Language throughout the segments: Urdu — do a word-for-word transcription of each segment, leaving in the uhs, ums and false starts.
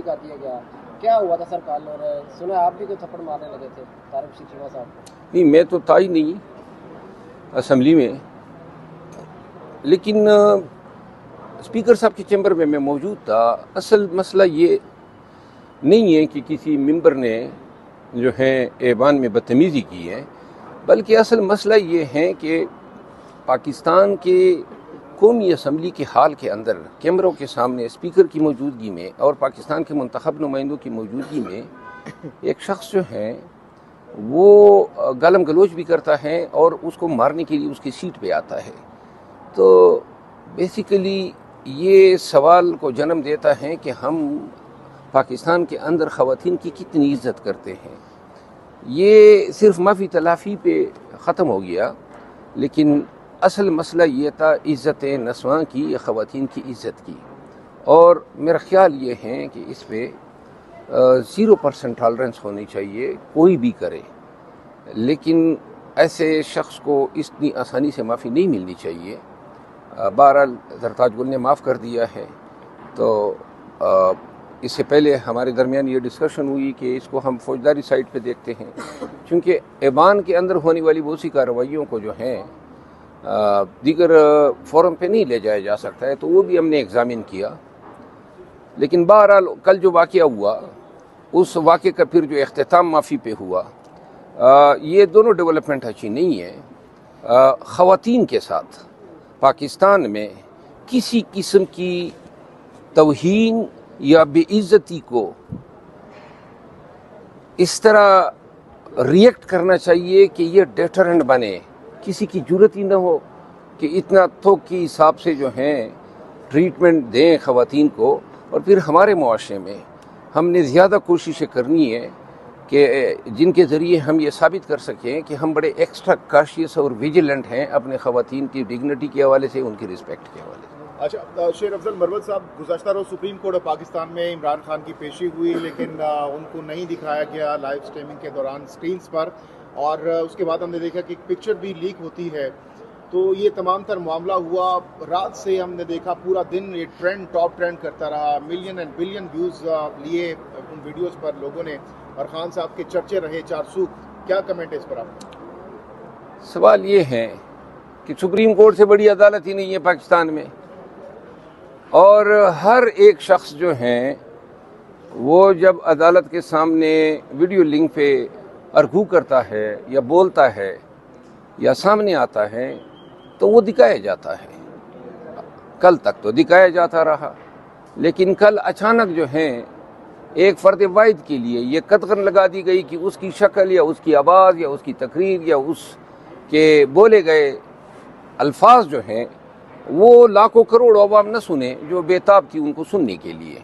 کر دیا گیا، کیا ہوا تھا سر کل؟ اور سنا آپ بھی کوئی تھپڑ مارنے لگے تھے طارق رشید چیمہ صاحب کو؟ نہیں، میں تو تھا ہی نہیں اسمبلی میں، لیکن اسپیکر صاحب کے چیمبر میں میں موجود تھا۔ اصل مسئلہ یہ نہیں ہے کہ کسی ممبر نے جو ہے ایوان میں بدتمیزی کی ہے، بلکہ اصل مسئلہ یہ ہے کہ پاکستان کے قومی اسمبلی کے حال کے اندر کیمروں کے سامنے اسپیکر کی موجودگی میں اور پاکستان کے منتخب نمائندوں کی موجودگی میں ایک شخص جو ہے وہ گالم گلوچ بھی کرتا ہے اور اس کو مارنے کے لیے اس کی سیٹ پہ آتا ہے۔ تو بیسیکلی یہ سوال کو جنم دیتا ہے کہ ہم پاکستان کے اندر خواتین کی کتنی عزت کرتے ہیں۔ یہ صرف معافی تلافی پہ ختم ہو گیا، لیکن اصل مسئلہ یہ تھا عزت نسواں کی یا خواتین کی عزت کی، اور میرا خیال یہ ہے کہ اس پہ زیرو پرسنٹ ٹالرنس ہونی چاہیے، کوئی بھی کرے، لیکن ایسے شخص کو اتنی آسانی سے معافی نہیں ملنی چاہیے۔ بہرحال زرتاج گل نے معاف کر دیا ہے، تو اس سے پہلے ہمارے درمیان یہ ڈسکشن ہوئی کہ اس کو ہم فوجداری سائٹ پہ دیکھتے ہیں، چونکہ ایوان کے اندر ہونے والی بہت سی کارروائیوں کو جو ہیں دیگر فورم پہ نہیں لے جایا جا سکتا ہے، تو وہ بھی ہم نے ایگزامن کیا۔ لیکن بہرحال کل جو واقعہ ہوا، اس واقعے کا پھر جو اختتام معافی پہ ہوا، یہ دونوں ڈیولپمنٹ اچھی نہیں ہے۔ خواتین کے ساتھ پاکستان میں کسی قسم کی توہین یا بے عزتی کو اس طرح ریئیکٹ کرنا چاہیے کہ یہ ڈیٹرنٹ بنے، کسی کی جرت ہی نہ ہو کہ اتنا تھوک کے حساب سے جو ہیں ٹریٹمنٹ دیں خواتین کو۔ اور پھر ہمارے معاشرے میں ہم نے زیادہ کوششیں کرنی ہے کہ جن کے ذریعے ہم یہ ثابت کر سکیں کہ ہم بڑے ایکسٹرا کاشیس اور ویجیلنٹ ہیں اپنے خواتین کی ڈگنیٹی کے حوالے سے، ان کی رسپیکٹ کے حوالے سے۔ اچھا، شیر افضل مروت صاحب، گزشتہ روز سپریم کورٹ آف پاکستان میں عمران خان کی پیشی ہوئی، لیکن ان کو نہیں دکھایا گیا لائیو سٹریمنگ کے دوران سکرینز پر، اور اس کے بعد ہم نے دیکھا کہ ایک پکچر بھی لیک ہوتی ہے، تو یہ تمام تر معاملہ ہوا۔ رات سے ہم نے دیکھا پورا دن یہ ٹرینڈ ٹاپ ٹرینڈ کرتا رہا، ملین اینڈ بلین ویوز لیے ان ویڈیوز پر لوگوں نے، اور خان صاحب کے چرچے رہے چار سو۔ کیا کمنٹ ہے اس پر آپ؟ سوال یہ ہے کہ سپریم کورٹ سے بڑی عدالت ہی نہیں ہے پاکستان میں، اور ہر ایک شخص جو ہیں وہ جب عدالت کے سامنے ویڈیو لنک پہ ارگو کرتا ہے یا بولتا ہے یا سامنے آتا ہے تو وہ دکھایا جاتا ہے۔ کل تک تو دکھایا جاتا رہا، لیکن کل اچانک جو ہیں ایک فرد واحد کے لیے یہ قدغن لگا دی گئی کہ اس کی شکل یا اس کی آواز یا اس کی تقریر یا اس کے بولے گئے الفاظ جو ہیں وہ لاکھوں کروڑ عوام نہ سنیں جو بےتاب تھی ان کو سننے کے لیے۔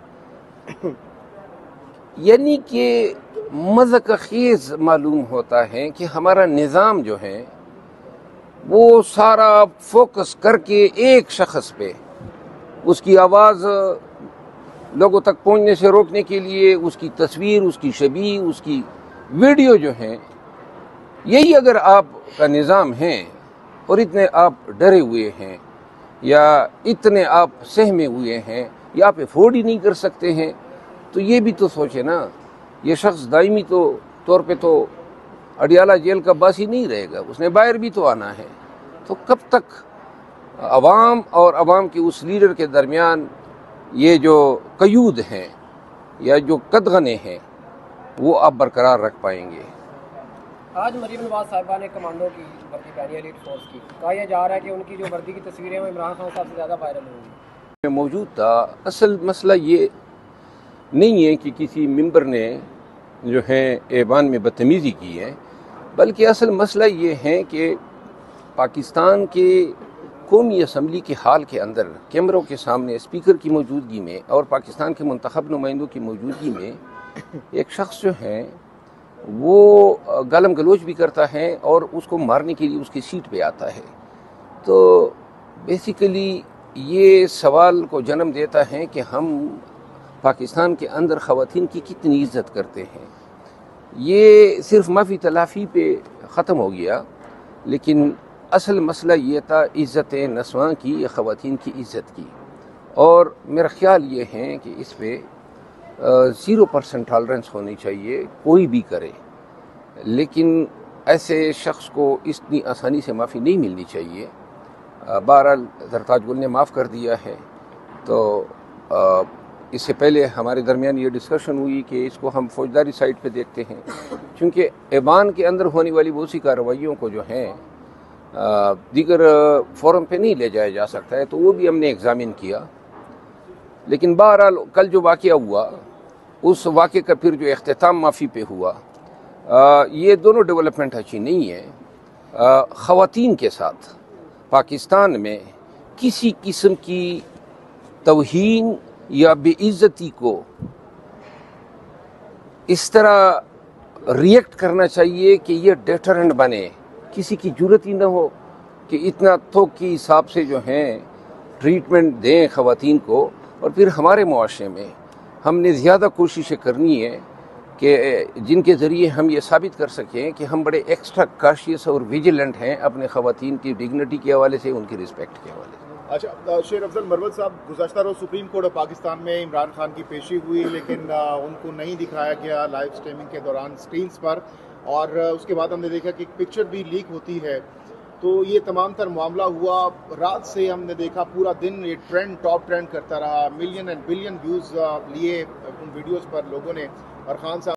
یعنی کہ مذاق خیز معلوم ہوتا ہے کہ ہمارا نظام جو ہے وہ سارا فوکس کر کے ایک شخص پہ، اس کی آواز لوگوں تک پہنچنے سے روکنے کے لیے، اس کی تصویر، اس کی شبیہ، اس کی ویڈیو جو ہیں، یہی اگر آپ کا نظام ہے اور اتنے آپ ڈرے ہوئے ہیں یا اتنے آپ سہمے ہوئے ہیں یا آپ افورڈ ہی نہیں کر سکتے ہیں، تو یہ بھی تو سوچے نا، یہ شخص دائمی تو طور پہ تو اڈیالہ جیل کا باسی نہیں رہے گا، اس نے باہر بھی تو آنا ہے۔ تو کب تک عوام اور عوام کے اس لیڈر کے درمیان یہ جو قیود ہیں یا جو قدغنے ہیں وہ آپ برقرار رکھ پائیں گے؟ آج مریم نواز صاحبہ نے کمانڈو کی وردی پہنی ہے، ایلیٹ فورس کی، کہا یہ جا رہا ہے کہ ان کی جو وردی کی تصویریں وہ عمران خان صاحب سے زیادہ وائرل ہوں گی۔ میں موجود تھا۔ اصل مسئلہ یہ نہیں ہے کہ کسی ممبر نے جو ہے ایوان میں بدتمیزی کی ہے، بلکہ اصل مسئلہ یہ ہے کہ پاکستان کے قومی اسمبلی کے حال کے اندر کیمروں کے سامنے اسپیکر کی موجودگی میں اور پاکستان کے منتخب نمائندوں کی موجودگی میں ایک شخص جو ہے وہ گالم گلوچ بھی کرتا ہے اور اس کو مارنے کے لیے اس کی سیٹ پہ آتا ہے۔ تو بیسیکلی یہ سوال کو جنم دیتا ہے کہ ہم پاکستان کے اندر خواتین کی کتنی عزت کرتے ہیں۔ یہ صرف معافی تلافی پہ ختم ہو گیا، لیکن اصل مسئلہ یہ تھا عزت نسواں کی یا خواتین کی عزت کی، اور میرا خیال یہ ہے کہ اس پہ زیرو پرسنٹ ٹالرنس ہونی چاہیے، کوئی بھی کرے، لیکن ایسے شخص کو اتنی آسانی سے معافی نہیں ملنی چاہیے۔ بہرحال زرتاج گل نے معاف کر دیا ہے، تو اس سے پہلے ہمارے درمیان یہ ڈسکشن ہوئی کہ اس کو ہم فوجداری سائٹ پہ دیکھتے ہیں، چونکہ ایوان کے اندر ہونے والی بہت سی کارروائیوں کو جو ہیں دیگر فورم پہ نہیں لے جایا جا سکتا ہے، تو وہ بھی ہم نے ایگزامن کیا۔ لیکن بہرحال کل جو واقعہ ہوا، اس واقعے کا پھر جو اختتام معافی پہ ہوا، یہ دونوں ڈیولپمنٹ اچھی نہیں ہے۔ خواتین کے ساتھ پاکستان میں کسی قسم کی توہین یا بے عزتی کو اس طرح ریئیکٹ کرنا چاہیے کہ یہ ڈیٹرنٹ بنے، کسی کی جرت ہی نہ ہو کہ اتنا تھوک کے حساب سے جو ہیں ٹریٹمنٹ دیں خواتین کو۔ اور پھر ہمارے معاشرے میں ہم نے زیادہ کوششیں کرنی ہے کہ جن کے ذریعے ہم یہ ثابت کر سکیں کہ ہم بڑے ایکسٹرا کاشیس اور ویجیلنٹ ہیں اپنے خواتین کی ڈگنیٹی کے حوالے سے، ان کی رسپیکٹ کے حوالے سے۔ اچھا، شیر افضل مروت صاحب، گزشتہ روز سپریم کورٹ آف پاکستان میں عمران خان کی پیشی ہوئی، لیکن ان کو نہیں دکھایا گیا لائیو اسٹریمنگ کے دوران سکرینز پر، اور اس کے بعد ہم نے دیکھا کہ ایک پکچر بھی لیک ہوتی ہے، تو یہ تمام تر معاملہ ہوا۔ رات سے ہم نے دیکھا پورا دن یہ ٹرینڈ ٹاپ ٹرینڈ کرتا رہا، ملین اینڈ بلین ویوز لیے ان ویڈیوز پر لوگوں نے، اور خان صاحب